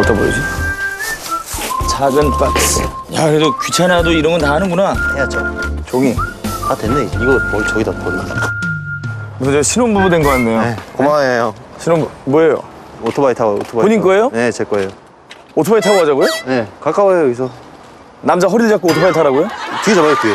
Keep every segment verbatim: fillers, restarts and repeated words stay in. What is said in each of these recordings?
어디다 보이지? 작은 박스. 야, 그래도 귀찮아도 이런 건 다 하는구나. 해야죠. 종이. 아 됐네. 이거 뭘 저기다 버려. 무슨 저 신혼부부 된 거 같네요. 네, 고마워요. 신혼부 뭐예요? 오토바이 타고 오토바이. 본인 타고. 거예요? 네, 제 거예요. 오토바이 타고 가자고요? 네, 가까워요 여기서. 남자 허리를 잡고 오토바이 타라고요? 뒤에 잡아요 뒤에.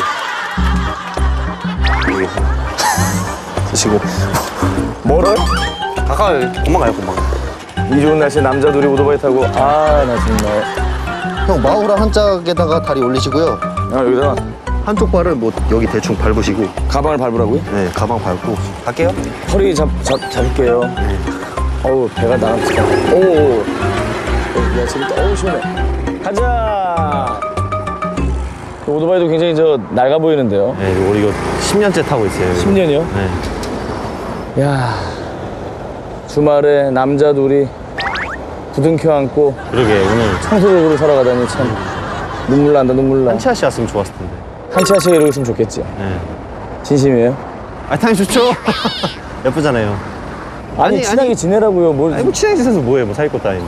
여기. 드시고. 멀어요? 가까워요. 금방 가요 금방. 이 좋은 날씨에 남자들이 오토바이 타고 아 나 정말. 형 마우라 한 짝에다가 다리 올리시고요. 아 여기다가 한쪽 발을 뭐 여기 대충 밟으시고. 가방을 밟으라고요? 네, 가방 밟고. 갈게요. 허리 잡, 잡, 잡을게요. 네. 어우 배가 나갔다. 오. 야 재밌다. 어우 시원해. 가자. 오토바이도 굉장히 저 낡아 보이는데요. 네, 우리 이거 십 년째 타고 있어요. 이거. 십 년이요? 네. 야 주말에 남자 둘이 부둥켜 안고 그러게 오늘 청소적으로 살아가다니 참 눈물 난다 눈물 나. 한치 아씨 왔으면 좋았을 텐데. 한치 아씨가 이러고 있으면 좋겠지. 네. 진심이에요? 아 당연히 좋죠. 예쁘잖아요. 아니, 아니, 친하게 아니. 지내라고요. 뭘. 아니 뭐 친하게 지내서 뭐해? 뭐 사귈 것도 아닌데.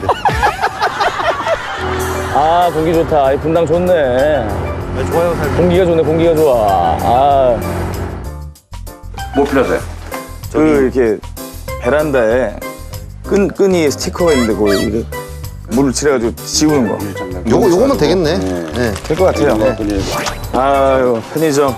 아 공기 좋다. 아이 분당 좋네. 네, 좋아요. 살. 공기가 좋네. 공기가 좋아. 아. 뭐 필요하세요? 그 이렇게 베란다에 끈 끈이 스티커가 있는데 거기 이거 물을 칠해가지고 지우는 거. 요거 요거면 되겠네. 네. 될 것 같아요. 네. 아유 편의점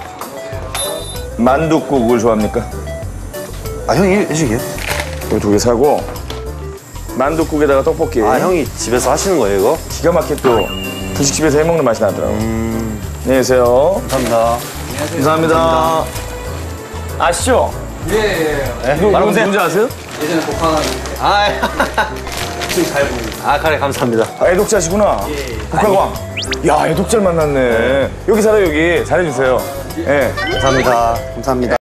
만둣국을 좋아합니까? 아 형이 해주게요? 이거 두 개 사고 만둣국에다가 떡볶이. 아 형이 집에서 하시는 거예요 이거? 기가 막히게 또 분식집에서 해먹는 맛이 나더라고. 음. 안녕히 계세요. 감사합니다. 감사합니다. 아시죠? 예, 예. 네? 이거 이거 누군지 아세요? 예전에 복학한 아, 지금 잘 보입니다. 아 그래 감사합니다. 아, 애독자시구나. 북한광. 야, 애독자를 만났네. 여기 살아요, 여기. 잘해주세요. 예. 감사합니다. 감사합니다.